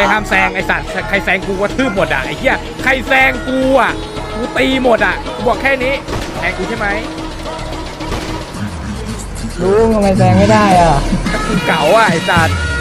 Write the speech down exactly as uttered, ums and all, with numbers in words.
ห้ามแซงไอ้สัตว์ใครแซงกูว่าทืบหมดอ่ะไอ้เหี้ยใครแซงกูอ่ะกูตีหมดอ่ะกูบอกแค่นี้แซงกูใช่ไหมลุงทำไมแซงไม่ได้อ่ะกูเก๋าอ่ะไอ้สัตว์